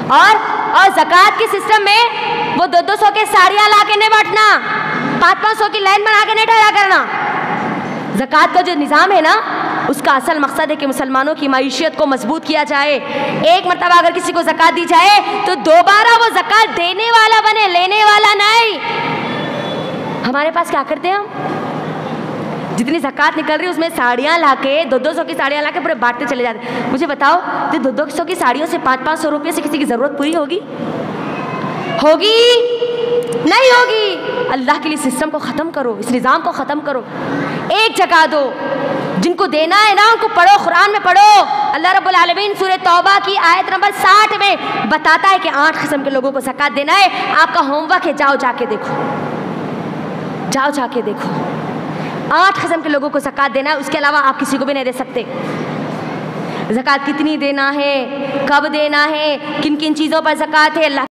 और ज़कात के सिस्टम में वो 200 के साड़ियाँ ला के नहीं बांटना, 500 की लाइन बना के नहीं ठहरा करना। ज़कात का जो निज़ाम है ना, उसका असल मकसद है कि मुसलमानों की मईशत को मजबूत किया जाए। एक मरतबा अगर किसी को ज़कात दी जाए तो दोबारा वो ज़कात देने वाला बने, लेने वाला नहीं। हमारे पास क्या करते हैं हम, जितनी ज़कात निकल रही है उसमें साड़ियाँ लाके 200 की साड़ियाँ लाके पूरे बांटते चले जाते हैं। मुझे बताओ, तो 200 की साड़ियों से 500 रुपये से किसी की ज़रूरत पूरी होगी? नहीं होगी। अल्लाह के लिए सिस्टम को ख़त्म करो, इस निज़ाम को ख़त्म करो। एक जगह दो, जिनको देना है ना उनको पढ़ो, कुरान में पढ़ो। अल्लाह रब्बुल आलमीन सूरह तौबा की आयत नंबर 60 में बताता है कि 8 किस्म के लोगों को ज़कात देना है। आपका होमवर्क है, जाओ जाके देखो 8 किस्म के लोगों को ज़कात देना है, उसके अलावा आप किसी को भी नहीं दे सकते। ज़कात कितनी देना है, कब देना है, किन किन चीज़ों पर ज़कात है, अल्लाह